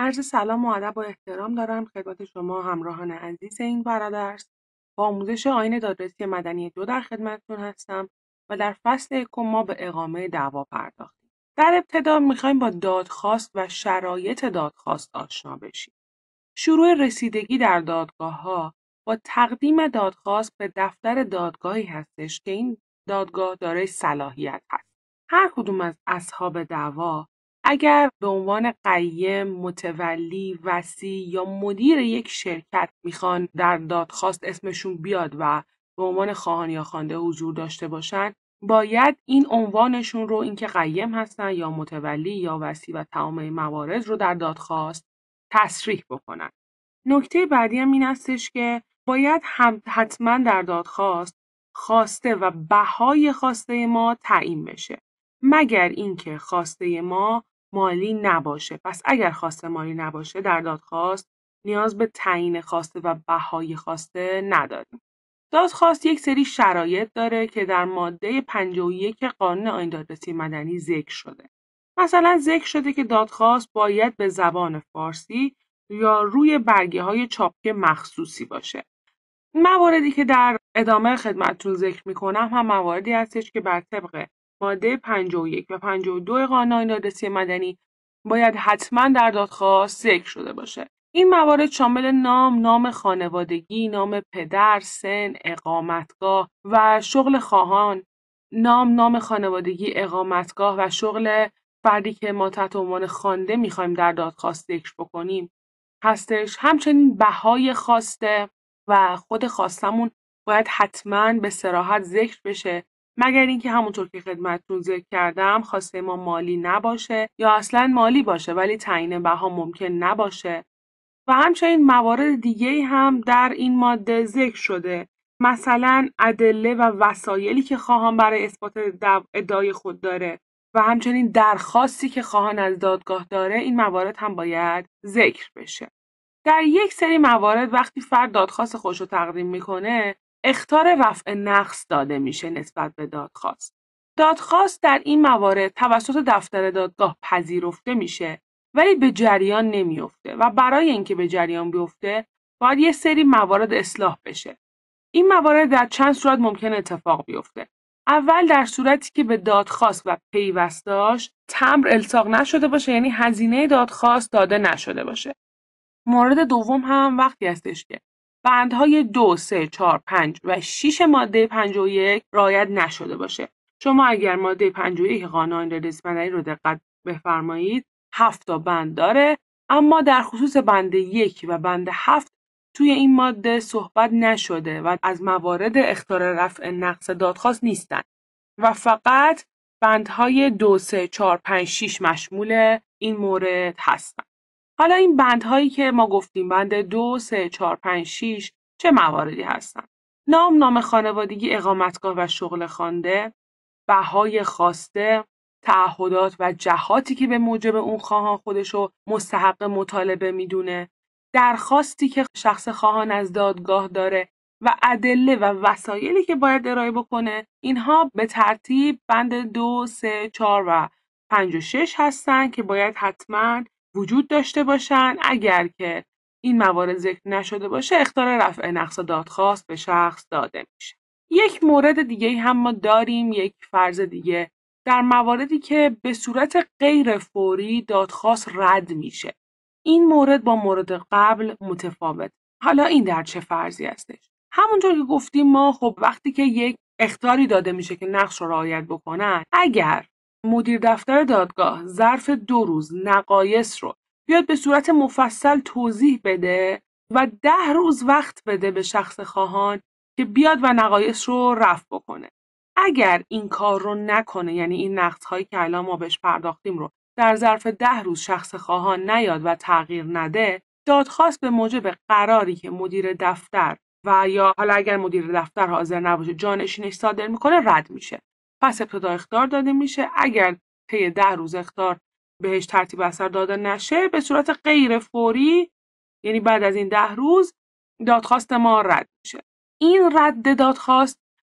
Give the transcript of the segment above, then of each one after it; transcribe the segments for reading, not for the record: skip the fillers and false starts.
عرض سلام و ادب و احترام دارم خدمت شما همراهان عزیز این برادرس. با آموزش آیین دادرسی مدنی 2 در خدمتتون هستم و در فصل یکم ما به اقامه دعوا پرداختیم. در ابتدا میخوایم با دادخواست و شرایط دادخواست آشنا بشیم. شروع رسیدگی در دادگاه‌ها با تقدیم دادخواست به دفتر دادگاهی هستش که این دادگاه دارای صلاحیت هست. هر کدوم از اصحاب دعوا اگر به عنوان قیم، متولی، وصی یا مدیر یک شرکت میخوان در دادخواست اسمشون بیاد و به عنوان خواهان یا خوانده حضور داشته باشن، باید این عنوانشون رو اینکه قیم هستن یا متولی یا وصی و تمام این موارد رو در دادخواست تصریح بکنن. نکته بعدی هم این هستش که باید حتما در دادخواست خواسته و بهای خواسته ما تعیین بشه. مگر اینکه خواسته ما مالی نباشه. پس اگر خواسته مالی نباشه در دادخواست نیاز به تعیین خواسته و بهای خواسته نداریم. دادخواست یک سری شرایط داره که در ماده 51 قانون آیین دادرسی مدنی ذکر شده. مثلا ذکر شده که دادخواست باید به زبان فارسی یا روی برگه‌های چاپی مخصوصی باشه. مواردی که در ادامه خدمتتون ذکر میکنم هم مواردی هستش که بر طبق ماده 51 و 52 قانون آیین دادرسی مدنی باید حتما در دادخواست ذکر شده باشه. این موارد شامل نام خانوادگی، نام پدر، سن، اقامتگاه و شغل خواهان، نام خانوادگی، اقامتگاه و شغل فردی که ما تحت عنوان خوانده میخوایم در دادخواست ذکر بکنیم هستش. همچنین بهای خواسته و خود خواستمون باید حتما به صراحت ذکر بشه، مگر اینکه همونطور که خدمتتون ذکر کردم خواسته ما مالی نباشه یا اصلا مالی باشه ولی تعیین بها ممکن نباشه. و همچنین موارد دیگه هم در این ماده ذکر شده، مثلا ادله و وسایلی که خواهان برای اثبات ادعای خود داره و همچنین درخواستی که خواهان از دادگاه داره. این موارد هم باید ذکر بشه. در یک سری موارد وقتی فرد دادخواست خودش رو تقدیم میکنه، اخطار رفع نقص داده میشه نسبت به دادخواست. دادخواست در این موارد توسط دفتر دادگاه پذیرفته میشه ولی به جریان نمیفته و برای اینکه به جریان بیفته باید یه سری موارد اصلاح بشه. این موارد در چند صورت ممکن اتفاق بیفته. اول در صورتی که به دادخواست و پیوستاش تمبر الصاق نشده باشه، یعنی هزینه دادخواست داده نشده باشه. مورد دوم هم وقتی هستش که بندهای 2، 3، 4، 5 و 6 ماده 51 رعایت نشده باشه. شما اگر ماده 51 قانون آیین دادرسی مدنی رو دقت بفرمایید 7 تا بند داره، اما در خصوص بند 1 و بند 7 توی این ماده صحبت نشده و از موارد اخطار رفع نقص دادخواست نیستن و فقط بندهای 2، 3، 4، 5، 6 مشمول این مورد هستن. حالا این بندهایی که ما گفتیم بند 2، 3، 4، 5، 6 چه مواردی هستن؟ نام خانوادگی، اقامتگاه و شغل خوانده، بهای خواسته، تعهدات و جهاتی که به موجب اون خواهان خودشو مستحق مطالبه میدونه، درخواستی که شخص خواهان از دادگاه داره و ادله و وسایلی که باید ارائه بکنه. اینها به ترتیب بند 2، 3، 4 و 5 و 6 هستن که باید حتما وجود داشته باشن. اگر که این موارد ذکر نشده باشه اخطار رفع نقص دادخواست به شخص داده میشه. یک مورد دیگه هم ما داریم، یک فرض دیگه، در مواردی که به صورت غیر فوری دادخواست رد میشه. این مورد با مورد قبل متفاوت. حالا این در چه فرضی هستش؟ همونطور که گفتیم ما خب وقتی که یک اخطاری داده میشه که نقص رو رعایت بکنن، اگر مدیر دفتر دادگاه ظرف 2 روز نقایص رو بیاد به صورت مفصل توضیح بده و 10 روز وقت بده به شخص خواهان که بیاد و نقایص رو رفع بکنه. اگر این کار رو نکنه، یعنی این نقص‌هایی که الان ما بهش پرداختیم رو در ظرف 10 روز شخص خواهان نیاد و تغییر نده، دادخواست به موجب قراری که مدیر دفتر و یا حالا اگر مدیر دفتر حاضر نباشه جانشینش صادر میکنه رد میشه. پس ابتدا اخطار داده میشه. اگر طی 10 روز اخطار بهش ترتیب اثر داده نشه، به صورت غیر فوری، یعنی بعد از این 10 روز، دادخواست ما رد میشه. این رد دادخواست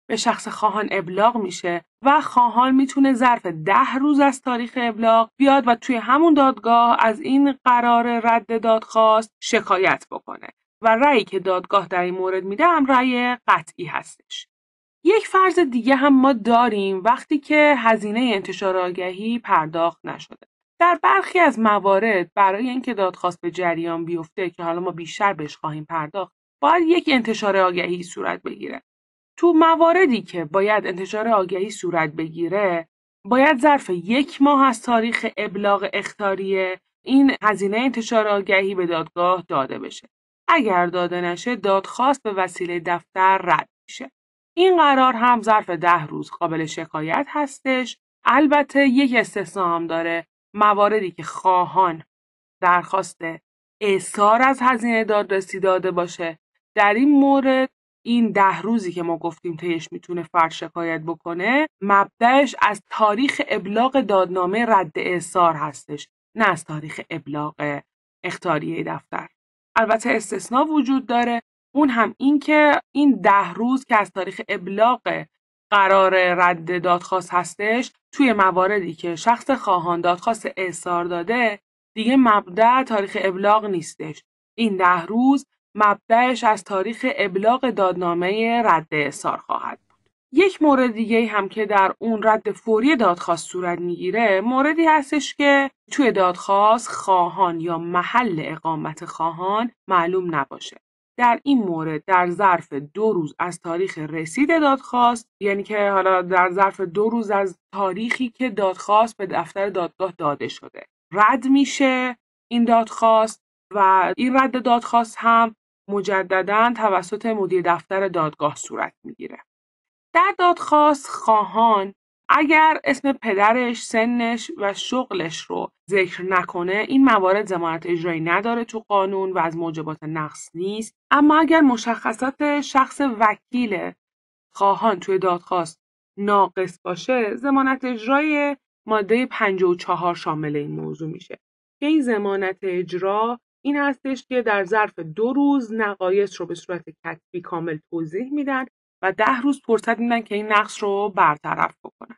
به شخص خواهان ابلاغ میشه و خواهان میتونه ظرف 10 روز از تاریخ ابلاغ بیاد و توی همون دادگاه از این قرار رد دادخواست شکایت بکنه و رأیی که دادگاه در این مورد میده هم رأی قطعی هستش. یک فرض دیگه هم ما داریم وقتی که هزینه انتشار آگهی پرداخت نشده. در برخی از موارد برای اینکه دادخواست به جریان بیفته که حالا ما بیشتر بهش خواهیم پرداخت، باید یک انتشار آگهی صورت بگیره. تو مواردی که باید انتشار آگهی صورت بگیره، باید ظرف 1 ماه از تاریخ ابلاغ اخطاریه این هزینه انتشار آگهی به دادگاه داده بشه. اگر داده نشه، دادخواست به وسیله دفتر رد میشه. این قرار هم ظرف 10 روز قابل شکایت هستش. البته یک استثنا هم داره، مواردی که خواهان درخواست ایثار از هزینه دادرسی داده باشه. در این مورد این 10 روزی که ما گفتیم طیش میتونه فرد شکایت بکنه، مبدأش از تاریخ ابلاغ دادنامه رد ایثار هستش، نه از تاریخ ابلاغ اخطاریه دفتر. البته استثنا وجود داره، اون هم این که این 10 روز که از تاریخ ابلاغ قرار رد دادخواست هستش، توی مواردی که شخص خواهان دادخواست ایثار داده دیگه مبدأ تاریخ ابلاغ نیستش. این 10 روز مبدأش از تاریخ ابلاغ دادنامه رد ایثار خواهد بود. یک مورد دیگه هم که در اون رد فوری دادخواست صورت میگیره، موردی هستش که توی دادخواست خواهان یا محل اقامت خواهان معلوم نباشه. در این مورد در ظرف 2 روز از تاریخ رسید دادخواست، یعنی که حالا در ظرف 2 روز از تاریخی که دادخواست به دفتر دادگاه داده شده، رد میشه این دادخواست و این رد دادخواست هم مجدداً توسط مدیر دفتر دادگاه صورت میگیره. در دادخواست خواهان اگر اسم پدرش، سنش و شغلش رو ذکر نکنه، این موارد ضمانت اجرایی نداره تو قانون و از موجبات نقض نیست. اما اگر مشخصات شخص وکیل خواهان توی دادخواست ناقص باشه، ضمانت اجرای ماده 54 شامل این موضوع میشه. که این ضمانت اجرا این هستش که در ظرف 2 روز نقایص رو به صورت کتبی کامل توضیح میدن و 10 روز فرصت میدن که این نقص رو برطرف بکنن.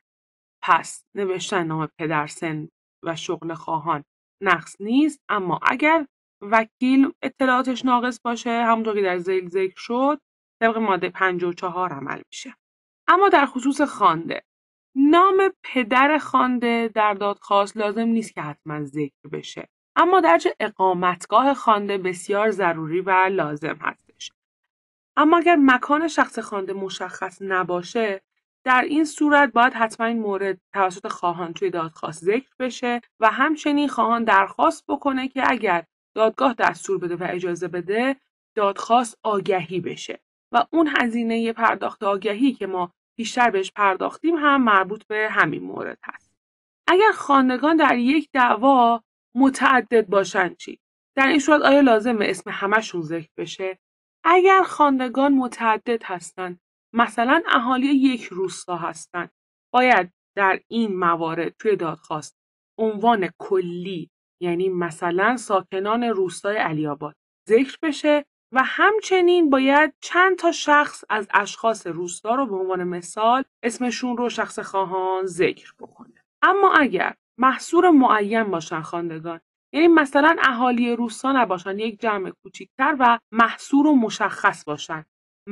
پس نوشتن نام پدر، سن و شغل خواهان نقص نیست، اما اگر وکیل اطلاعاتش ناقص باشه، همونطور که در ذیل ذکر شد، طبق ماده 54 عمل میشه. اما در خصوص خوانده، نام پدر خوانده در دادخواست لازم نیست که حتما ذکر بشه، اما درجه اقامتگاه خوانده بسیار ضروری و لازم هستش. اما اگر مکان شخص خوانده مشخص نباشه، در این صورت باید حتما این مورد توسط خواهان توی دادخواست ذکر بشه و همچنین خواهان درخواست بکنه که اگر دادگاه دستور بده و اجازه بده، دادخواست آگهی بشه و اون هزینه پرداخت آگهی که ما بیشتر بهش پرداختیم هم مربوط به همین مورد هست. اگر خواندگان در یک دعوا متعدد باشن چی؟ در این صورت آیا لازمه اسم همشون ذکر بشه؟ اگر خواندگان متعدد هستند، مثلا اهالی یک روستا هستند، باید در این موارد توی دادخواست عنوان کلی، یعنی مثلا ساکنان روستای علی‌آباد ذکر بشه و همچنین باید چند تا شخص از اشخاص روستا رو به عنوان مثال اسمشون رو شخص خواهان ذکر بکنه. اما اگر محصور معین باشن خواندگان، یعنی مثلا اهالی روستا نباشن، یک جمع کوچیکتر و محصور و مشخص باشن،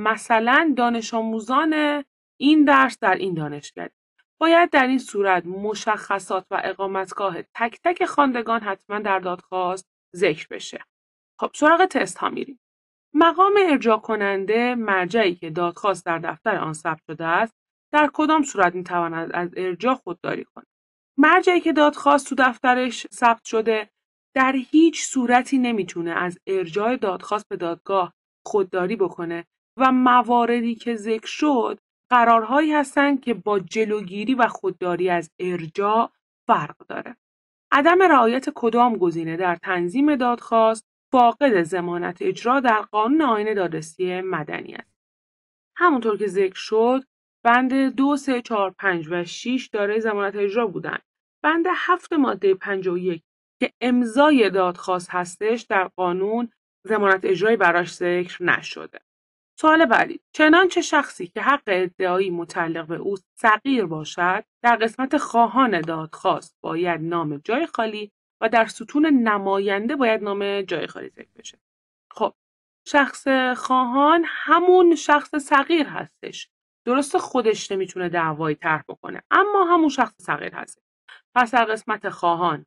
مثلا دانش آموزان این درس در این دانشکده، باید در این صورت مشخصات و اقامتگاه تک تک خواندگان حتما در دادخواست ذکر بشه. خب سراغ تست ها میریم. مقام ارجاع کننده، مرجعی که دادخواست در دفتر آن ثبت شده است، در کدام صورت میتواند از ارجاع خودداری کند؟ مرجعی که دادخواست تو دفترش ثبت شده در هیچ صورتی نمیتونه از ارجاع دادخواست به دادگاه خودداری بکنه و مواردی که ذکر شد قرارهایی هستند که با جلوگیری و خودداری از ارجاع فرق داره. عدم رعایت کدام گزینه در تنظیم دادخواست فاقد ضمانت اجرا در قانون آیین دادرسی مدنی است. همونطور که ذکر شد، بند 2، 3، 4، 5 و 6 دارای ضمانت اجرا بودند. بند 7 ماده 51 که امضای دادخواست هستش در قانون ضمانت اجرایی براش ذکر نشده. سوال بعدی: چنانچه شخصی که حق ادعایی متعلق به او صغیر باشد، در قسمت خواهان دادخواست باید نام جای خالی و در ستون نماینده باید نام جای خالی ذکر بشه. خب شخص خواهان همون شخص صغیر هستش. درسته خودش نمیتونه دعوایی طرح بکنه، اما همون شخص صغیر هست. پس در قسمت خواهان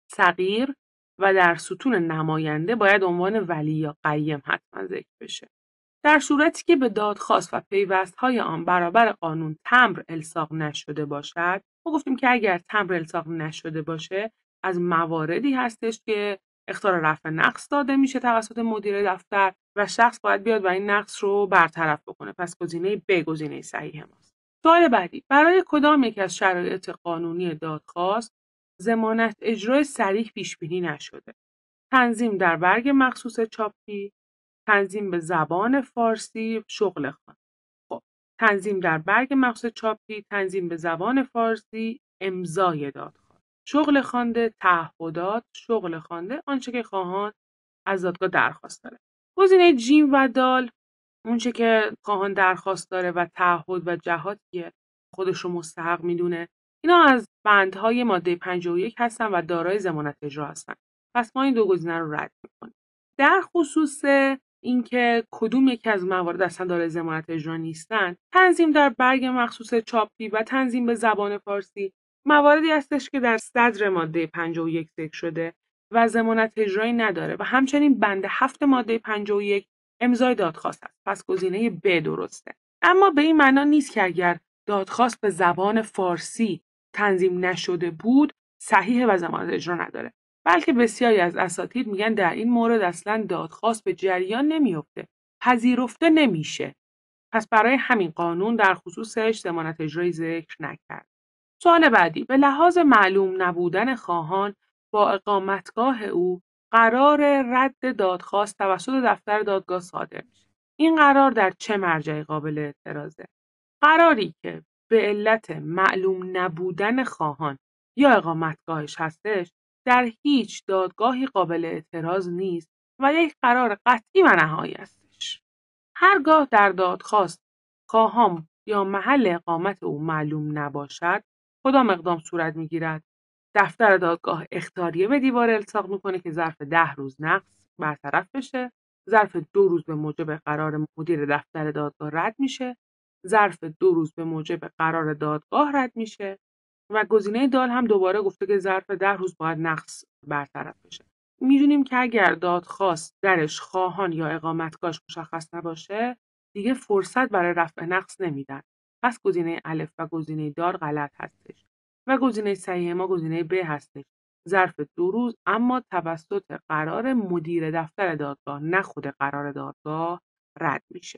صغیر و در ستون نماینده باید عنوان ولی یا قیم حتما ذکر بشه. در صورتی که به دادخواست و پیوست‌های آن برابر قانون تمبر الصاق نشده باشد، ما گفتیم که اگر تمبر الصاق نشده باشه از مواردی هستش که اخطار رفع نقص داده میشه توسط مدیر دفتر و شخص باید بیاد و این نقص رو برطرف بکنه. پس گزینه ب گزینه صحیح ماست. سوال بعدی: برای کدام یک از شرایط قانونی دادخواست ضمانت اجرای صریح پیش بینی نشده؟ تنظیم در برگ مخصوص چاپی، تنظیم به زبان فارسی، شغل خوانده. خب تنظیم در برگ مخصوص چاپی، تنظیم به زبان فارسی، امضای دادخواست. شغل خوانده، تعهدات، شغل خوانده آنچه که خواهان از دادگاه درخواست داره. گزینه جیم و دال اونچه که خواهان درخواست داره و تعهد و جهاتی خودش رو مستحق میدونه، اینا از بندهای ماده 51 هستن و دارای ضمانت اجرا هستن. پس ما این دو گزینه رو رد میکنیم. در خصوص اینکه کدوم یکی از موارد اصلا دارای ضمانت اجرا نیستن، تنظیم در برگ مخصوص چاپی و تنظیم به زبان فارسی مواردی هستش که در صدر ماده 51 ذکر شده و ضمانت اجرایی نداره و همچنین بند 7 ماده 51 امضای دادخواست است. پس گزینه ب درسته. اما به این معنا نیست که اگر دادخواست به زبان فارسی تنظیم نشده بود صحیح و ضمانت اجرا نداره، بلکه بسیاری از اساتید میگن در این مورد اصلا دادخواست به جریان نمیفته، پذیرفته نمیشه. پس برای همین قانون در خصوصش ضمانت اجرایی ذکر نکرد. سوال بعدی: به لحاظ معلوم نبودن خواهان با اقامتگاه او قرار رد دادخواست توسط دفتر دادگاه صادر میشه. این قرار در چه مرجعی قابل اعتراضه؟ قراری که به علت معلوم نبودن خواهان یا اقامتگاهش هستش در هیچ دادگاهی قابل اعتراض نیست و یک قرار قطعی و نهایی هستش. هرگاه در دادخواست خواهان یا محل اقامت او معلوم نباشد، کدام اقدام صورت میگیرد؟ دفتر دادگاه اخطاریه به دیوار الصاق میکنه که ظرف 10 روز نقص برطرف بشه، ظرف 2 روز به موجب قرار مدیر دفتر دادگاه رد میشه، ظرف 2 روز به موجب قرار دادگاه رد میشه و گزینه دال هم دوباره گفته که ظرف 10 روز باید نقص برطرف بشه. میدونیم که اگر دادخواست درش خواهان یا اقامتگاهش مشخص نباشه دیگه فرصت برای رفع نقص نمیدن. پس گزینه الف و گزینه دال غلط هستش و گزینه صحیح ما گزینه ب هستش. ظرف 2 روز اما توسط قرار مدیر دفتر دادگاه نه خود قرار دادگاه رد میشه.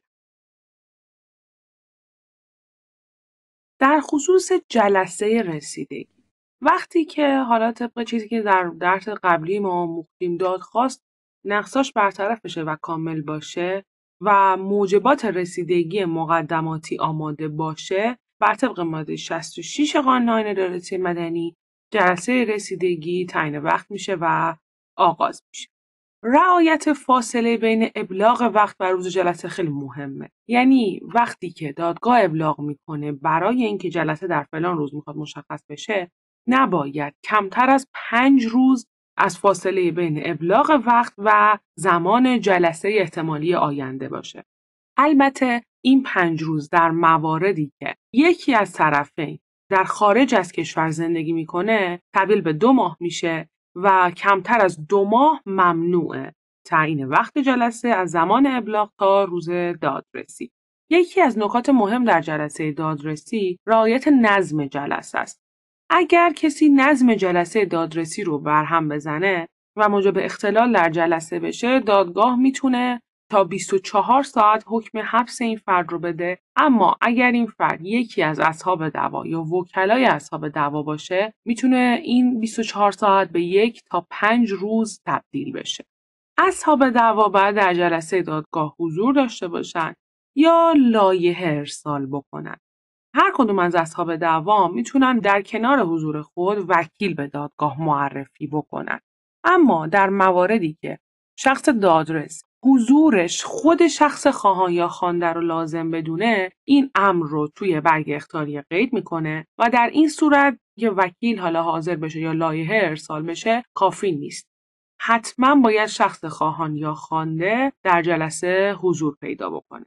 در خصوص جلسه رسیدگی، وقتی که حالا طبق چیزی که در درس قبلی ما آموختیم دادخواست نقصاش برطرف بشه و کامل باشه و موجبات رسیدگی مقدماتی آماده باشه، بر طبق ماده 66 قانون آیین ادارتی مدنی جلسه رسیدگی تعیین وقت میشه و آغاز میشه. رعایت فاصله بین ابلاغ وقت و روز جلسه خیلی مهمه. یعنی وقتی که دادگاه ابلاغ میکنه برای اینکه جلسه در فلان روز میخواد مشخص بشه، نباید کمتر از 5 روز از فاصله بین ابلاغ وقت و زمان جلسه احتمالی آینده باشه. البته این 5 روز در مواردی که یکی از طرفین در خارج از کشور زندگی میکنه تبدیل به 2 ماه میشه و کمتر از 2 ماه ممنوعه. تعیین وقت جلسه از زمان ابلاغ تا روز دادرسی. یکی از نکات مهم در جلسه دادرسی رعایت نظم جلسه است. اگر کسی نظم جلسه دادرسی رو برهم بزنه و موجب اختلال در جلسه بشه، دادگاه میتونه تا 24 ساعت حکم حبس این فرد رو بده. اما اگر این فرد یکی از اصحاب دعوا یا وکلای اصحاب دعوا باشه، میتونه این 24 ساعت به 1 تا 5 روز تبدیل بشه. اصحاب دعوا باید در جلسه دادگاه حضور داشته باشن یا لایحه ارسال بکنن. هر کدوم از اصحاب دعوا میتونن در کنار حضور خود وکیل به دادگاه معرفی بکنن. اما در مواردی که شخص دادرس حضورش خود شخص خواهان یا خوانده رو لازم بدونه، این امر رو توی برگ اخطاری قید میکنه و در این صورت که وکیل حالا حاضر بشه یا لایحه ارسال بشه کافی نیست. حتما باید شخص خواهان یا خوانده در جلسه حضور پیدا بکنه.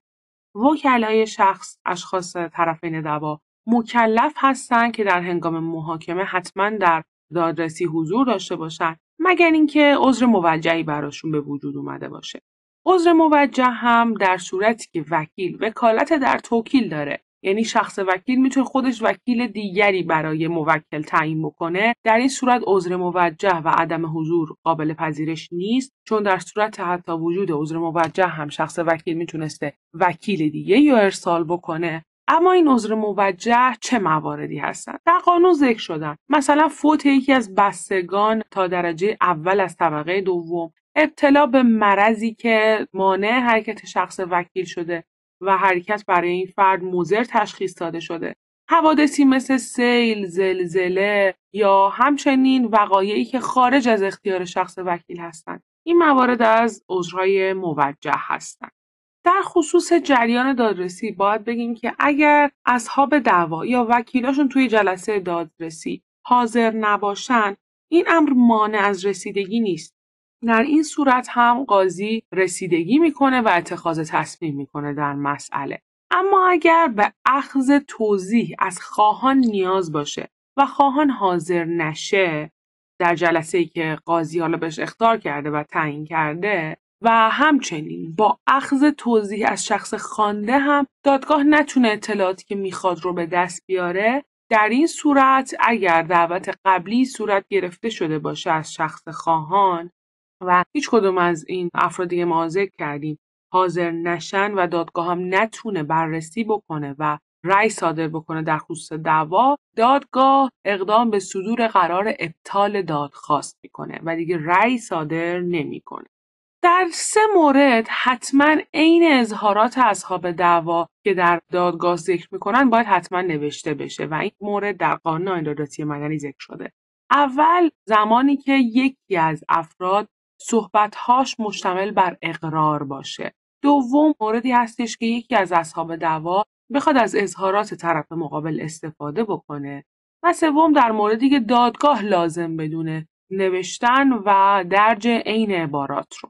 وکلای شخص، اشخاص طرفین دعوا، مکلف هستند که در هنگام محاکمه حتما در دادرسی حضور داشته باشن، مگر اینکه عذر موجهی براشون به وجود اومده باشه. عذر موجه هم در صورتی که وکیل وکالت در توکیل داره، یعنی شخص وکیل میتونه خودش وکیل دیگری برای موکل تعیین بکنه. در این صورت عذر موجه و عدم حضور قابل پذیرش نیست، چون در صورت حتی وجود عذر موجه هم شخص وکیل میتونسته وکیل دیگه یا ارسال بکنه. اما این عذر موجه چه مواردی هستن؟ در قانون ذکر شدن. مثلا فوت یکی از بستگان تا درجه اول از طبقه دوم، ابتلا به مرضی که مانع حرکت شخص وکیل شده و حرکت برای این فرد مضر تشخیص داده شده، حوادثی مثل سیل، زلزله یا همچنین وقایعی که خارج از اختیار شخص وکیل هستند. این موارد از عذرهای موجه هستند. در خصوص جریان دادرسی باید بگیم که اگر اصحاب دعوا یا وکیلاشون توی جلسه دادرسی حاضر نباشن، این امر مانع از رسیدگی نیست. در این صورت هم قاضی رسیدگی میکنه و اتخاذ تصمیم میکنه در مسئله. اما اگر به اخذ توضیح از خواهان نیاز باشه و خواهان حاضر نشه در جلسه‌ای که قاضی حالا بهش اخطار کرده و تعیین کرده، و همچنین با اخذ توضیح از شخص خوانده هم دادگاه نتونه اطلاعاتی که میخواد رو به دست بیاره، در این صورت اگر دعوت قبلی صورت گرفته شده باشه از شخص خواهان و هیچ کدوم از این افرادی که ما ذکر کردیم حاضر نشن و دادگاه هم نتونه بررسی بکنه و رأی صادر بکنه در خصوص دعوا، دادگاه اقدام به صدور قرار ابطال دادخواست میکنه و دیگه رأی صادر نمیکنه. در 3 مورد حتما عین اظهارات اصحاب دعوا که در دادگاه ذکر میکنن باید حتما نوشته بشه و این مورد در قانون آیین دادرسی مدنی ذکر شده. اول، زمانی که یکی از افراد صحبت‌هاش مشتمل بر اقرار باشه. دوم، موردی هستش که یکی از اصحاب دعوا بخواد از اظهارات طرف مقابل استفاده بکنه. و سوم، در موردی که دادگاه لازم بدونه نوشتن و درج عین عبارات رو.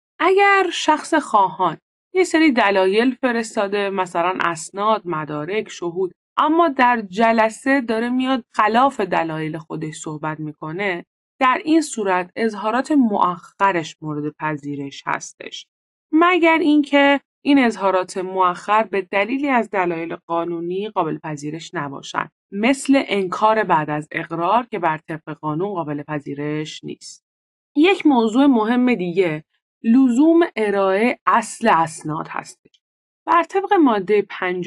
اگر شخص خواهان یه سری دلایل فرستاده، مثلا اسناد، مدارک، شهود، اما در جلسه داره میاد خلاف دلایل خودش صحبت میکنه، در این صورت اظهارات مؤخرش مورد پذیرش هستش، مگر اینکه این اظهارات مؤخر به دلیلی از دلایل قانونی قابل پذیرش نباشن، مثل انکار بعد از اقرار که بر طبق قانون قابل پذیرش نیست. یک موضوع مهم دیگه لزوم ارائه اصل اسناد هستش. بر طبق ماده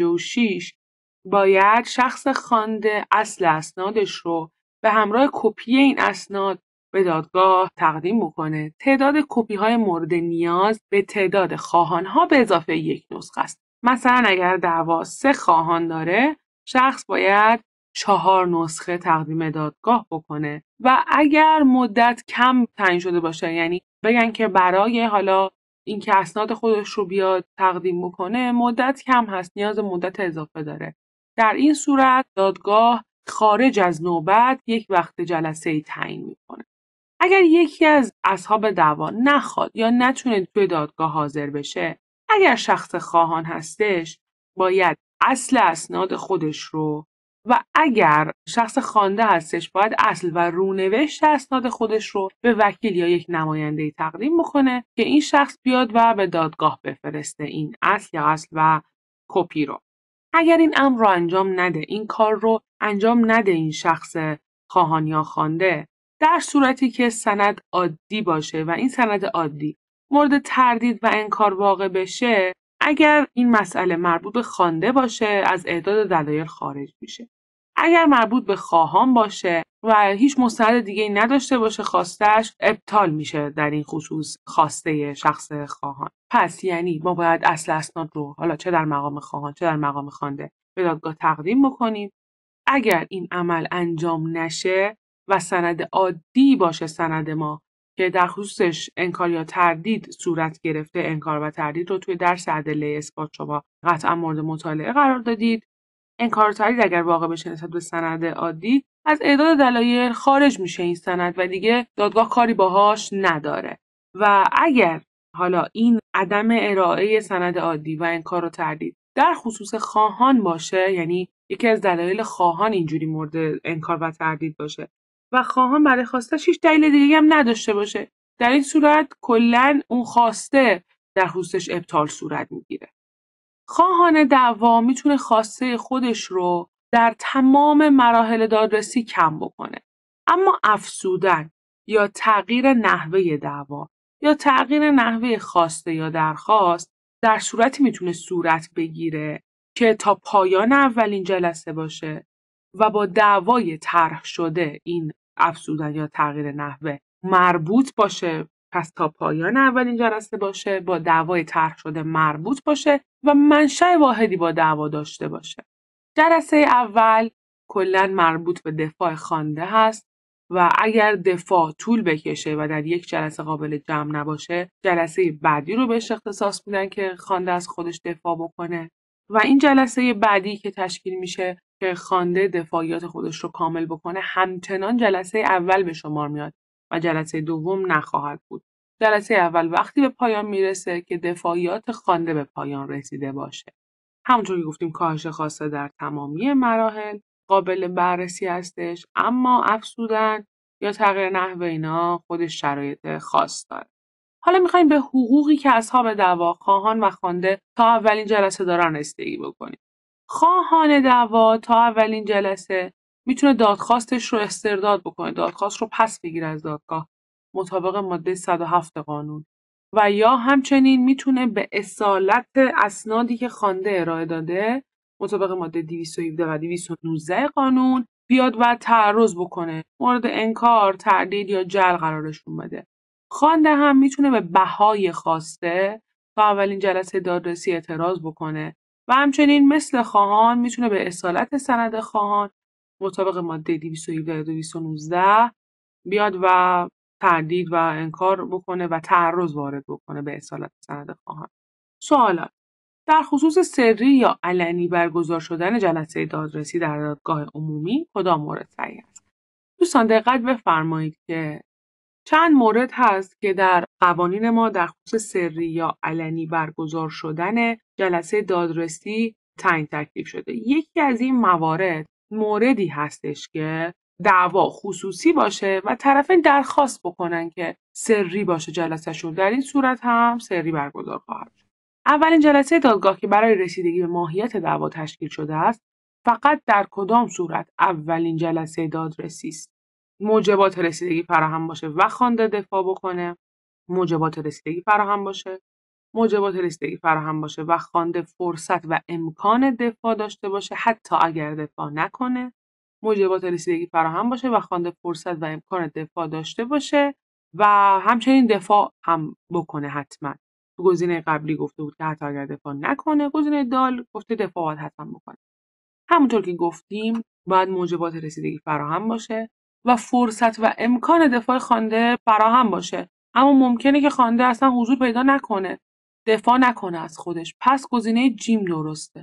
56 باید شخص خوانده اصل اسنادش رو به همراه کپی این اسناد به دادگاه تقدیم بکنه. تعداد کپی‌های مورد نیاز به تعداد خواهان‌ها به اضافه 1 نسخه است. مثلا اگر دعوا 3 خواهان داره، شخص باید 4 نسخه تقدیم دادگاه بکنه و اگر مدت کم تعیین شده باشه، یعنی بگن که برای حالا اینکه اسناد خودش رو بیاد تقدیم بکنه مدت کم هست، نیاز مدت اضافه داره، در این صورت دادگاه خارج از نوبت یک وقت جلسه‌ای تعیین میکنه. اگر یکی از اصحاب دعوا نخواد یا نتونه توی دادگاه حاضر بشه، اگر شخص خواهان هستش باید اصل اسناد خودش رو، و اگر شخص خوانده هستش باید اصل و رونوشت اسناد خودش رو به وکیل یا یک نماینده تقدیم بکنه که این شخص بیاد و به دادگاه بفرسته این اصل یا اصل و کپی رو. اگر این امر رو انجام نده، این کار رو انجام نده این شخص خواهان یا خوانده، در صورتی که سند عادی باشه و این سند عادی مورد تردید و انکار واقع بشه، اگر این مسئله مربوط به خوانده باشه از اعداد دلایل خارج میشه. اگر مربوط به خواهان باشه و هیچ مستند دیگه نداشته باشه خواستش، ابطال میشه در این خصوص خواسته شخص خواهان. پس یعنی ما باید اصل اسناد رو حالا چه در مقام خواهان چه در مقام خوانده به دادگاه تقدیم بکنیم. اگر این عمل انجام نشه و سند عادی باشه سند ما که در خصوصش انکار یا تردید صورت گرفته، انکار و تردید رو توی درس ادله اثبات شما قطعا مورد مطالعه قرار دادید. انکار و تردید اگر واقع بشه نسبت به سند عادی، از اعداد دلایل خارج میشه این سند و دیگه دادگاه کاری باهاش نداره. و اگر حالا این عدم ارائه سند عادی و انکار و تردید در خصوص خواهان باشه، یعنی یکی از دلایل خواهان اینجوری مورد انکار و تردید باشه و خواهان برای خواستش هیچ دلیل دیگه هم نداشته باشه، در این صورت کلاً اون خواسته در خصوصش ابطال صورت میگیره. خواهان دعوا میتونه خواسته خودش رو در تمام مراحل دادرسی کم بکنه. اما افزودن یا تغییر نحوه دعوا یا تغییر نحوه خواسته یا درخواست در صورتی میتونه صورت بگیره که تا پایان اولین جلسه باشه و با دعوای طرح شده این افزودن یا تغییر نحوه مربوط باشه. پس تا پایان اولین جلسه باشه، با دعوای طرح شده مربوط باشه و منشأ واحدی با دعوا داشته باشه. جلسه اول کلاً مربوط به دفاع خوانده هست و اگر دفاع طول بکشه و در یک جلسه قابل جمع نباشه، جلسه بعدی رو بهش اختصاص میدن که خوانده از خودش دفاع بکنه و این جلسه بعدی که تشکیل میشه که خوانده دفاعیات خودش رو کامل بکنه، همچنان جلسه اول به شمار میاد و جلسه دوم نخواهد بود. جلسه اول وقتی به پایان میرسه که دفاعیات خوانده به پایان رسیده باشه. همونطور که گفتیم کاهش خواسته در تمامی مراحل قابل بررسی هستش، اما افزودن یا تغییر نحو اینا خودش شرایط خاص داره. حالا میخوایم به حقوقی که اصحاب دعوا، خواهان و خوانده تا اولین جلسه دارن رسیدگی بکنیم. خواهان دعوا تا اولین جلسه میتونه دادخواستش رو استرداد بکنه، دادخواست رو پس بگیره از دادگاه مطابق ماده 107 قانون و یا همچنین میتونه به اصالت اسنادی که خوانده ارائه داده مطابق ماده 217 و 219 قانون بیاد و تعرض بکنه، مورد انکار، تردید یا جل قرارشون بده. خوانده هم میتونه به بهای خواسته تا اولین جلسه دادرسی اعتراض بکنه و همچنین مثل خواهان میتونه به اصالت سند خواهان مطابق ماده 217 و 219 بیاد و تردید و انکار بکنه و تعرض وارد بکنه به اصالت سند خواهان. سوالات: در خصوص سری یا علنی برگزار شدن جلسه دادرسی در دادگاه عمومی کدام مورد صحیح است؟ دوستان دقت بفرمایید که چند مورد هست که در قوانین ما در خصوص سری یا علنی برگزار شدن جلسه دادرسی تعیین تکلیف شده. یکی از این موارد موردی هستش که دعوا خصوصی باشه و طرفین درخواست بکنن که سری باشه جلسه‌شون، در این صورت هم سری برگزار خواهد شد. اولین جلسه دادگاه که برای رسیدگی به ماهیت دعوا تشکیل شده است، فقط در کدام صورت اولین جلسه دادرسی است؟ موجبات رسیدگی فراهم باشه و خوانده دفاع بکنه، موجبات رسیدگی فراهم باشه، موجبات رسیدگی فراهم باشه و خوانده فرصت و امکان دفاع داشته باشه حتی اگر دفاع نکنه، موجبات رسیدگی فراهم باشه و خوانده فرصت و امکان دفاع داشته باشه و همچنین دفاع هم بکنه حتما. تو گزینه قبلی گفته بود که حتی اگر دفاع نکنه، گزینه دال گفته دفاع باید حتما بکنه. همونطور که گفتیم باید موجبات رسیدگی فراهم باشه و فرصت و امکان دفاع خوانده فراهم باشه، اما ممکنه که خوانده اصلا حضور پیدا نکنه، دفاع نکنه از خودش. پس گزینه جیم درسته.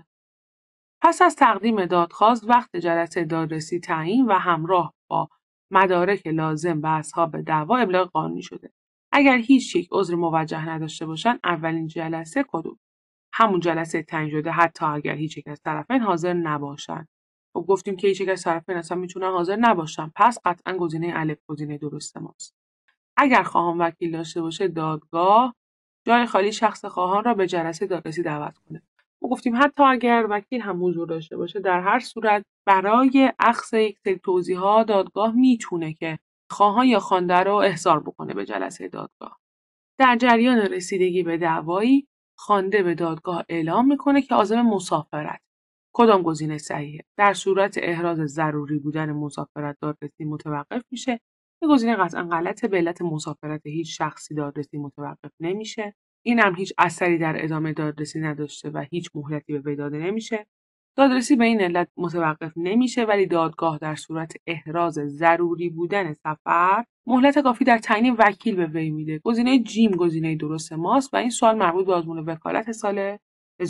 پس از تقدیم دادخواست وقت جلسه دادرسی تعیین و همراه با مدارک لازم به اصحاب دعوا ابلاغ قانونی شده. اگر هیچ یک عذر موجه نداشته باشن اولین جلسه کدوم؟ همون جلسه تعیین شده حتی اگر هیچ یک از طرفین حاضر نباشن. خب گفتیم که هیچ یک از طرفین اصلا میتونن حاضر نباشن، پس قطعا گزینه الف گزینه درست ماست. اگر خواهان وکیل داشته باشه دادگاه جای خالی شخص خواهان را به جلسه دادرسی دعوت کنه. ما گفتیم حتی اگر وکیل هم حضور داشته باشه، در هر صورت برای اخذ یک سری توضیحات دادگاه میتونه که خواهان یا خوانده رو احضار بکنه به جلسه دادگاه. در جریان رسیدگی به دعوایی خوانده به دادگاه اعلام میکنه که عازم مسافرت. کدام گزینه صحیحه؟ در صورت احراز ضروری بودن مسافرت دادرسی متوقف میشه. این گزینه قطعا غلطه، به علت مسافرت هیچ شخصی دادرسی متوقف نمیشه. این هم هیچ اثری در ادامه دادرسی نداشته و هیچ مهلتی به وی داده نمیشه. دادرسی به این علت متوقف نمیشه، ولی دادگاه در صورت احراز ضروری بودن سفر مهلت کافی در تعیین وکیل به وی میده. گزینه جیم گزینه درست ماست و این سوال مربوط به آزمون وکالت سال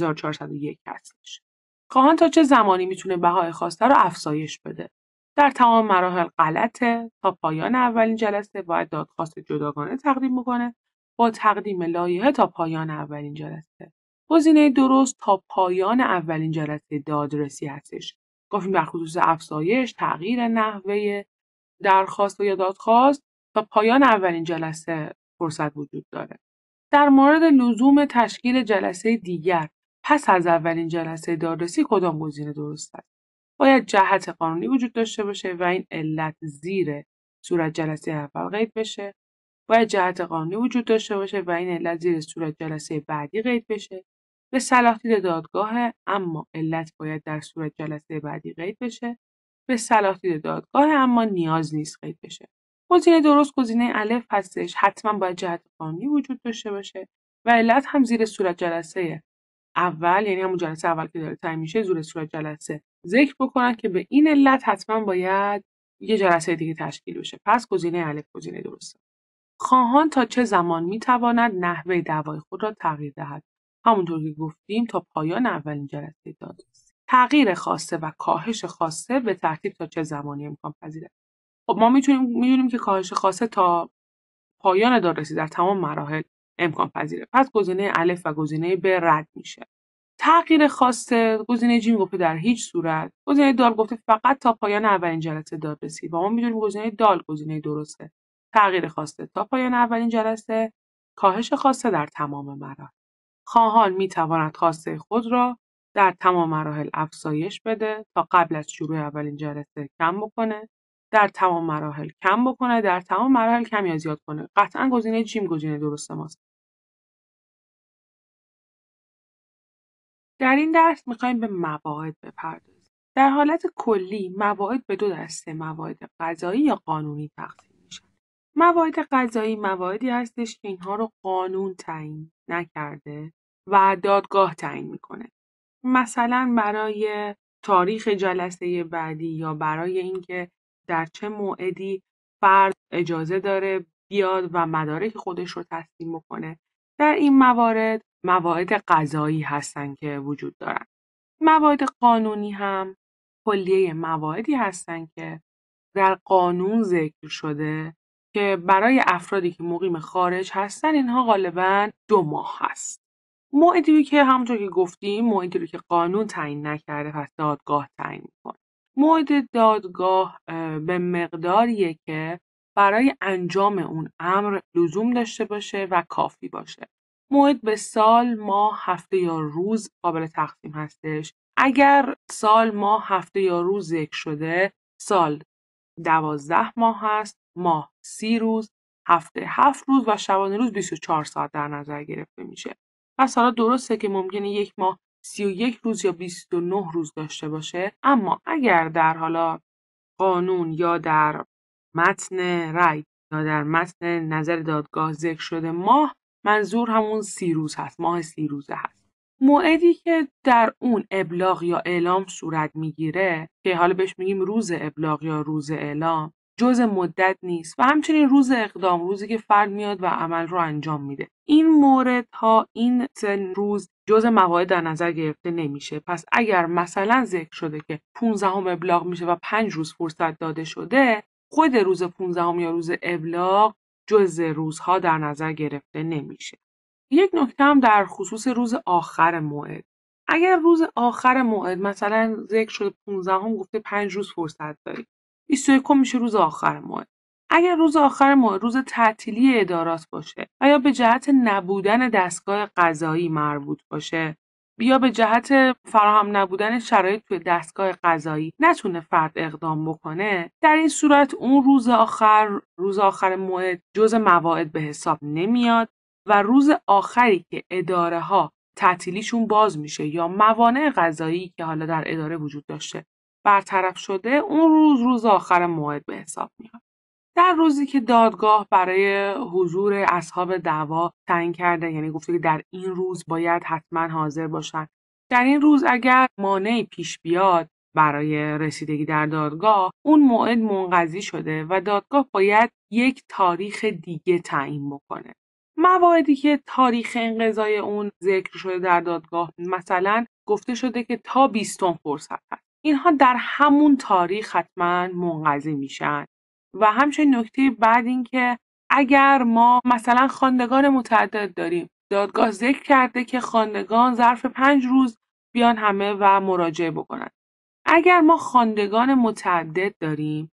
1401 هستش. خواهان تا چه زمانی میتونه بهای خواسته رو افزایش بده؟ در تمام مراحل غلطه. تا پایان اولین جلسه باید دادخواست جداگانه تقدیم بکنه با تقدیم لایحه تا پایان اولین جلسه. گزینه درست تا پایان اولین جلسه دادرسی هستش. گفتیم در خصوص افزایش، تغییر نحوه درخواست یا دادخواست تا پایان اولین جلسه فرصت وجود داره. در مورد لزوم تشکیل جلسه دیگر پس از اولین جلسه دادرسی کدام گزینه درست است؟ باید جهت قانونی وجود داشته باشه و این علت زیر صورت جلسه اول قید بشه. باید جهت قانونی وجود داشته باشه و این علت زیر صورت جلسه بعدی قید بشه. به صلاح دید دادگاه، اما علت باید در صورت جلسه بعدی قید بشه. به صلاح دید دادگاه، اما نیاز نیست قید بشه. گزینه درست گزینه الف هستش. حتما باید جهت قانونی وجود داشته باشه و علت هم زیر صورت جلسه اول، یعنی همون جلسه اول که داره تعیین میشه، زیر صورت جلسه ذکر بکنن که به این علت حتما باید یه جلسه دیگه تشکیل بشه. پس گزینه الف گزینه درسته. خواهان تا چه زمان میتواند نحوه دعوای خود را تغییر دهد؟ همونطور که گفتیم تا پایان اولین جلسه دادرسی. تغییر خواسته و کاهش خواسته به ترتیب تا چه زمانی امکان پذیره؟ خب ما میدونیم که کاهش خواسته تا پایان دادرسی در تمام مراحل امکان پذیره. پس گزینه الف و گزینه ب رد میشه. تغییر خواسته گزینه جیم گفته در هیچ صورت. گزینه دال گفته فقط تا پایان اولین جلسه دادرسی. و ما میدونیم گزینه دال گزینه درسته. تغییر خواسته تا پایان اولین جلسه، کاهش خواسته در تمام مراحل. خواهان میتواند خواسته خود را در تمام مراحل افزایش بده، تا قبل از شروع اولین جلسه کم بکنه، در تمام مراحل کم بکنه، در تمام مراحل کم یا زیاد کنه. قطعا گزینه جیم گزینه درست ماست. در این درس میخوایم به مواعید بپردازیم. در حالت کلی مواعید به دو دسته، مواعید قضایی یا قانونی تقسیم میشن. مواعید قضایی مواعیدی هستش که اینها رو قانون تعیین نکرده و دادگاه تعیین میکنه. مثلا برای تاریخ جلسه بعدی یا برای اینکه در چه موعدی فرد اجازه داره بیاد و مدارک خودش رو تسلیم بکنه. در این موارد مواعید قضایی هستن که وجود دارن. مواعید قانونی هم کلیه مواعیدی هستن که در قانون ذکر شده که برای افرادی که مقیم خارج هستن اینها غالباً 2 ماه هست. موعدی که همونطور که گفتیم موعدی رو که قانون تعیین نکرده پس دادگاه تعیین میکنه. موعد دادگاه به مقداریه که برای انجام اون امر لزوم داشته باشه و کافی باشه. موعد به سال، ماه، هفته یا روز قابل تقسیم هستش. اگر سال، ماه، هفته یا روز ذکر شده، سال 12 ماه هست، ماه 30 روز، هفته 7 روز و شبانه روز 24 ساعت در نظر گرفته میشه. پس حالا درسته که ممکنه یک ماه 31 روز یا 29 روز داشته باشه، اما اگر در حالا قانون یا در متن رأی یا در متن نظر دادگاه ذکر شده ماه، منظور همون 30 روز هست، ماه 30 روزه هست. موعدی که در اون ابلاغ یا اعلام صورت میگیره که حالا بهش میگیم روز ابلاغ یا روز اعلام، جز مدت نیست و همچنین روز اقدام، روزی که فرد میاد و عمل رو انجام میده. این موردها، این 3 روز جز مواعید در نظر گرفته نمیشه. پس اگر مثلا ذکر شده که 15 ابلاغ میشه و 5 روز فرصت داده شده، خود روز 15 یا روز ابلاغ جز روزها در نظر گرفته نمیشه. یک نکته هم در خصوص روز آخر موعد. اگر روز آخر موعد مثلا ذکر شده 15 گفته 5 روز فرصت داری، 21 میشه روز آخر موعد. اگر روز آخر موعد روز تعطیلی ادارات باشه و یا به جهت نبودن دستگاه قضایی مربوط باشه یا به جهت فراهم نبودن شرایط توی دستگاه قضایی نتونه فرد اقدام بکنه، در این صورت اون روز آخر موعد جز مواعید به حساب نمیاد و روز آخری که اداره ها تعطیلیشون باز میشه یا موانع قضایی که حالا در اداره وجود داشته برطرف شده، اون روز آخر موعد به حساب میاد. در روزی که دادگاه برای حضور اصحاب دعوا تعیین کرده، یعنی گفته که در این روز باید حتما حاضر باشن در این روز اگر مانعی پیش بیاد برای رسیدگی در دادگاه، اون موعد منقضی شده و دادگاه باید یک تاریخ دیگه تعیین بکنه. مواردی که تاریخ انقضای اون ذکر شده در دادگاه، مثلا گفته شده که تا 20 فرصت هست. اینها در همون تاریخ حتما منقضی میشن. و همچنین نکته بعد این که اگر ما مثلا خواندگان متعدد داریم، دادگاه ذکر کرده که خواندگان ظرف 5 روز بیان همه و مراجعه بکنن. اگر ما خواندگان متعدد داریم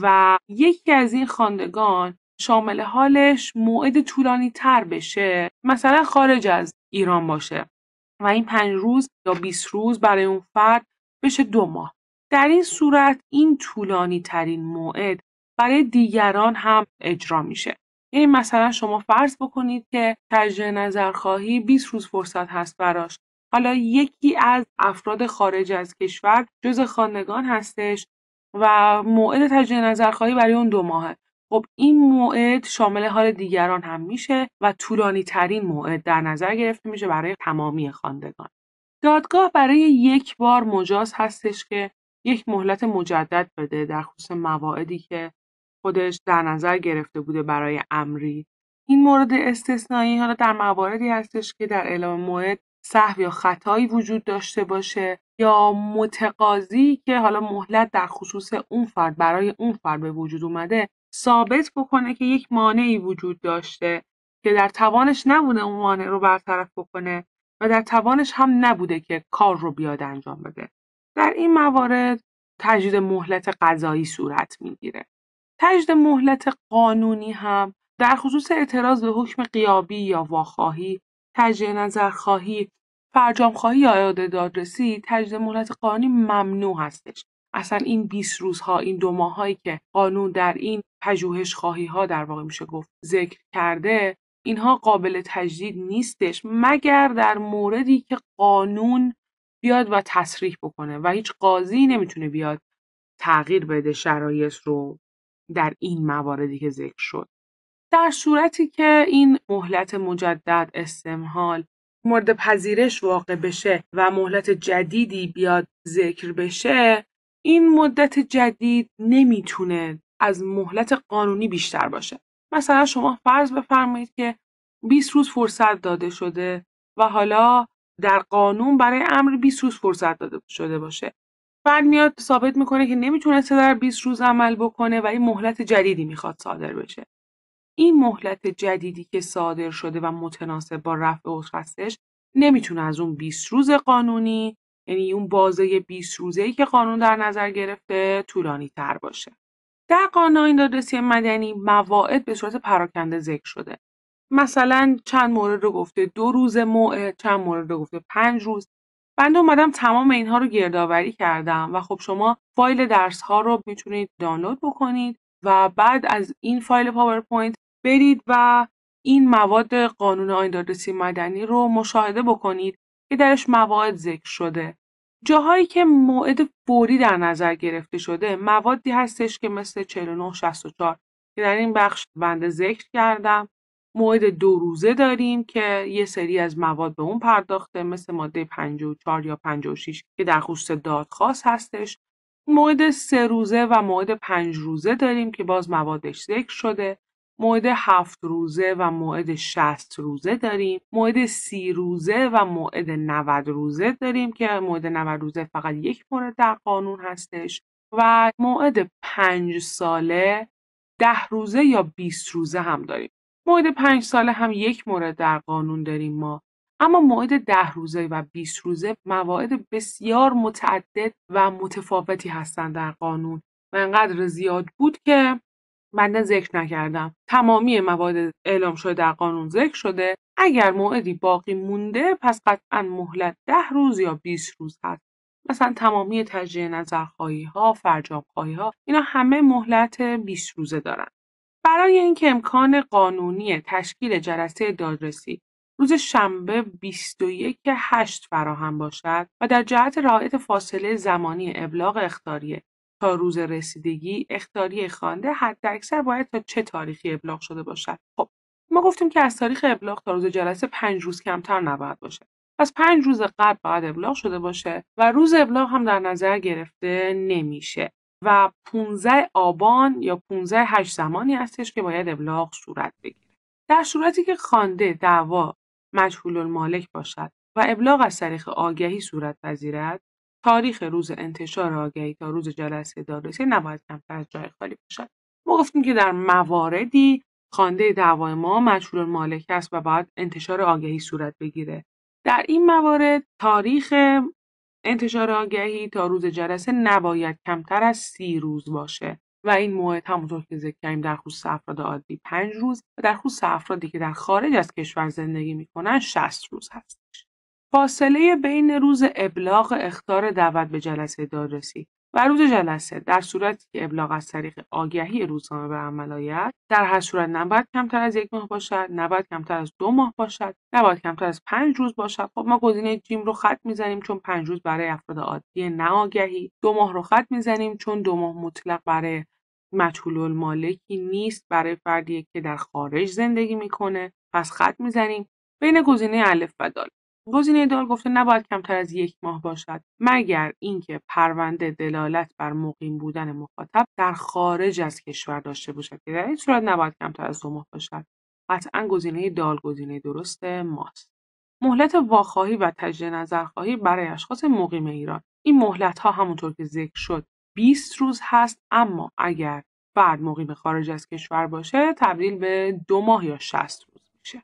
و یکی از این خواندگان شامل حالش موعد طولانی تر بشه، مثلا خارج از ایران باشه و این 5 روز یا 20 روز برای اون فرد بشه 2 ماه. در این صورت این طولانی ترین موعد برای دیگران هم اجرا میشه. یعنی مثلا شما فرض بکنید که تجدید نظرخواهی 20 روز فرصت هست براش. حالا یکی از افراد خارج از کشور جز خواندگان هستش و موعد تجدید نظرخواهی برای اون 2 ماهه. خب این موعد شامل حال دیگران هم میشه و طولانی ترین موعد در نظر گرفته میشه برای تمامی خواندگان. دادگاه برای یک بار مجاز هستش که یک مهلت مجدد بده در خصوص مواعیدی که خودش در نظر گرفته بوده برای امری. این مورد استثنایی حالا در مواردی هستش که در اعلام موعد سهو یا خطایی وجود داشته باشه یا متقاضی که حالا مهلت در خصوص اون فرد برای اون فرد به وجود اومده ثابت بکنه که یک مانعی وجود داشته که در توانش نبوده اون مانع رو برطرف بکنه و در توانش هم نبوده که کار رو بیاد انجام بده. در این موارد تجدید مهلت قضایی صورت میگیره. تجدید مهلت قانونی هم در خصوص اعتراض به حکم غیابی یا واخواهی، تجدید نظرخواهی، فرجام‌خواهی یا اعاده دادرسی، تجدید مهلت قانونی ممنوع هستش. اصلا این 20 روزها، این 2 ماهایی که قانون در این پژوهش‌خواهی‌ها در واقع میشه گفت ذکر کرده، اینها قابل تجدید نیستش مگر در موردی که قانون بیاد و تصریح بکنه و هیچ قاضی نمیتونه بیاد تغییر بده شرایط رو در این مواردی که ذکر شد. در صورتی که این مهلت مجدد استمهال مورد پذیرش واقع بشه و مهلت جدیدی بیاد ذکر بشه، این مدت جدید نمیتونه از مهلت قانونی بیشتر باشه. مثلا شما فرض بفرمایید که 20 روز فرصت داده شده و حالا در قانون برای امر 20 روز فرصت داده شده باشه. بعد میاد ثابت میکنه که نمیتونسته در 20 روز عمل بکنه و این مهلت جدیدی میخواد صادر بشه. این مهلت جدیدی که صادر شده و متناسب با رفع عذر هستش نمیتونه از اون 20 روز قانونی، یعنی اون بازه 20 روزه‌ای که قانون در نظر گرفته، طولانی تر باشه. در قانون دادرسی مدنی مواعید به صورت پراکنده ذکر شده. مثلا چند مورد رو گفته 2 روز موعد، چند مورد رو گفته 5 روز. بنده اومدم تمام اینها رو گردآوری کردم و خب شما فایل درس ها رو میتونید دانلود بکنید و بعد از این فایل پاورپوینت برید و این مواد قانون آیین دادرسی مدنی رو مشاهده بکنید که درش مواعید ذکر شده. جاهایی که موعد فوری در نظر گرفته شده موادی هستش که مثل 4964 که در این بخش بنده ذکر کردم. موعد 2 روزه داریم که یه سری از مواد به اون پرداخته، مثل ماده 54 یا 56 که در خصوص دادخواست هستش. موعد 3 روزه و موعد 5 روزه داریم که باز موادش ذکر شده. موعد 7 روزه و موعد 60 روزه داریم. موعد 30 روزه و موعد 90 روزه داریم که موعد 90 روزه فقط یک مورد در قانون هستش و موعد 5 ساله 10 روزه یا 20 روزه هم داریم. موعد 5 ساله هم یک مورد در قانون داریم ما. اما موعد 10 روزه و 20 روزه مواعید بسیار متعدد و متفاوتی هستند در قانون و انقدر زیاد بود که بنده ذکر نکردم. تمامی مواد اعلام شده در قانون ذکر شده. اگر موعدی باقی مونده پس قطعا مهلت 10 روز یا 20 روز هست. مثلا تمامی تجدید نظرخواهی ها، فرجام‌خواهی ها، اینا همه مهلت 20 روزه دارن. برای اینکه امکان قانونی تشکیل جلسه دادرسی روز شنبه 21/8 فراهم باشد و در جهت رعایت فاصله زمانی ابلاغ اخطاریه تا روز رسیدگی اخطاریه خوانده حداکثر باید تا چه تاریخی ابلاغ شده باشد. خب ما گفتیم که از تاریخ ابلاغ تا روز جلسه 5 روز کمتر نباید باشه. پس 5 روز قبل باید ابلاغ شده باشه و روز ابلاغ هم در نظر گرفته نمیشه و 15 آبان یا 15/8 زمانی هستش که باید ابلاغ صورت بگیره. در صورتی که خوانده دعوا مجهول المالک باشد و ابلاغ از طریق آگهی صورت پذیرد، تاریخ روز انتشار آگهی تا روز جلسه دادرسی نباید کمتر از جای خالی باشد. ما گفتیم که در مواردی خوانده دعوای ما مجهول المالک است و باید انتشار آگهی صورت بگیره. در این موارد تاریخ انتشار آگهی تا روز جلسه نباید کمتر از 30 روز باشه و این موعد همونطور که ذکر کردیم در خصوص افراد عادی 5 روز و در خصوص افرادی که در خارج از کشور زندگی میکنن 60 روز هستش. فاصله بین روز ابلاغ اخطار دعوت به جلسه دادرسی و روز جلسه در صورتی که ابلاغ از طریق آگهی روزنامه به عمل آید در هر صورت نباید کمتر از 1 ماه باشد، نباید کمتر از 2 ماه باشد، نباید کمتر از 5 روز باشد. خب ما گزینه جیم رو خط میزنیم چون 5 روز برای افراد عادی نه آگهی، 2 ماه رو خط میزنیم چون 2 ماه مطلق برای مجهول المالکی نیست، برای فردی که در خارج زندگی میکنه. پس خط میزنیم بین گزینه الف و دال. گزینه دال گفته نباید کمتر از 1 ماه باشد مگر اینکه پرونده دلالت بر مقیم بودن مخاطب در خارج از کشور داشته باشد که در این صورت نباید کمتر از 2 ماه باشد. قطعا گزینه دال گزینه درست ماست. مهلت واخواهی و تجدید نظرخواهی برای اشخاص مقیم ایران. این مهلت ها همونطور که ذکر شد 20 روز هست، اما اگر فرد مقیم خارج از کشور باشه تبدیل به 2 ماه یا 60 روز میشه.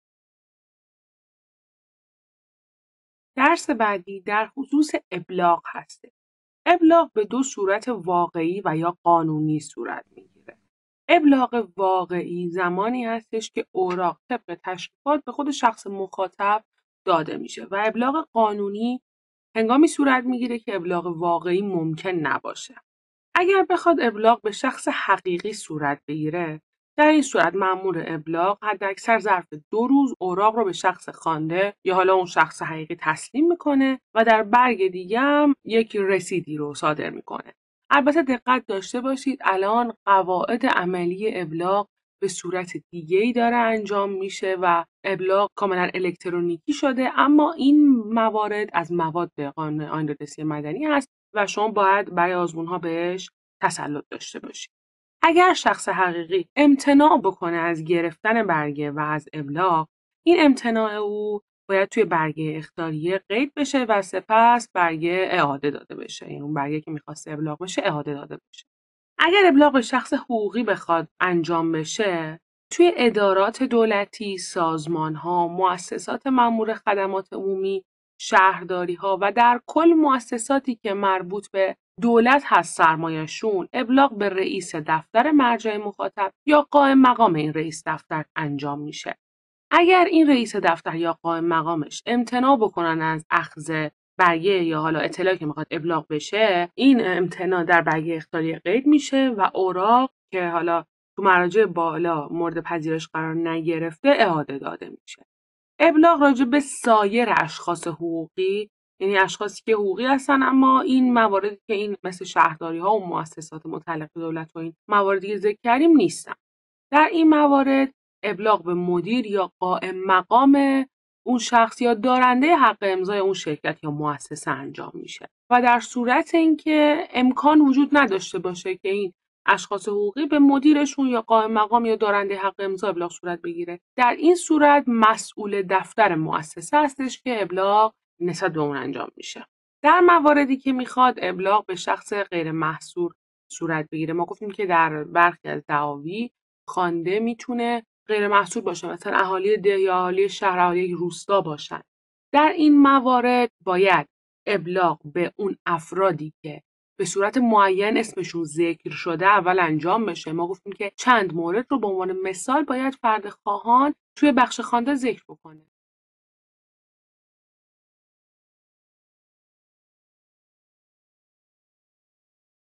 درس بعدی در خصوص ابلاغ هسته. ابلاغ به 2 صورت واقعی و یا قانونی صورت میگیره. ابلاغ واقعی زمانی هستش که اوراق طبق تشریفات به خود شخص مخاطب داده میشه و ابلاغ قانونی هنگامی صورت میگیره که ابلاغ واقعی ممکن نباشه. اگر بخواد ابلاغ به شخص حقیقی صورت بگیره، در این صورت مأمور ابلاغ حداکثر ظرف 2 روز اوراق رو به شخص خوانده یا حالا اون شخص حقیقی تسلیم میکنه و در برگ دیگه هم یک رسیدی رو صادر میکنه. البته دقت داشته باشید الان قواعد عملی ابلاغ به صورت دیگه‌ای داره انجام میشه و ابلاغ کاملا الکترونیکی شده، اما این موارد از مواد قانون آیین دادرسی مدنی هست و شما باید برای آزمون‌ها بهش تسلط داشته باشید. اگر شخص حقیقی امتناع بکنه از گرفتن برگه و از ابلاغ، این امتناع او باید توی برگه اخطاریه قید بشه و سپس برگه اعاده داده بشه. یعنی اون برگه که می‌خواسته ابلاغ بشه اعاده داده بشه. اگر ابلاغ به شخص حقوقی بخواد انجام بشه، توی ادارات دولتی، سازمان‌ها، مؤسسات مأمور خدمات عمومی، شهرداری‌ها و در کل مؤسساتی که مربوط به دولت هست سرمایه‌شون، ابلاغ به رئیس دفتر مرجع مخاطب یا قائم مقام این رئیس دفتر انجام میشه. اگر این رئیس دفتر یا قائم مقامش امتناع بکنن از اخذ برگه یا حالا اطلاعی که میخواد ابلاغ بشه، این امتناع در برگه اخطاریه قید میشه و اوراق که حالا تو مراجع بالا مورد پذیرش قرار نگرفته اعاده داده میشه. ابلاغ راجع به سایر اشخاص حقوقی، یعنی اشخاصی که حقوقی هستن اما این مواردی که این مثل شهرداری ها و مؤسسات متعلق به دولت و این مواردی که ذکر کردیم نیستن. در این موارد ابلاغ به مدیر یا قائم مقام اون شخص یا دارنده حق امضای اون شرکت یا مؤسسه انجام میشه و در صورت اینکه امکان وجود نداشته باشه که این اشخاص حقوقی به مدیرشون یا قائم مقام یا دارنده حق امضا ابلاغ صورت بگیره، در این صورت مسئول دفتر مؤسسه هستش که ابلاغ نسبت به اون انجام میشه. در مواردی که میخواد ابلاغ به شخص غیر محصور صورت بگیره، ما گفتیم که در برخی از دعاوی خوانده میتونه غیر محصور باشه، مثلا اهالی ده یا اهالی شهر، اهالی روستا باشن. در این موارد باید ابلاغ به اون افرادی که به صورت معین اسمشون ذکر شده اول انجام بشه. ما گفتیم که چند مورد رو به عنوان مثال باید فرد خواهان توی بخش خوانده ذکر بکنه.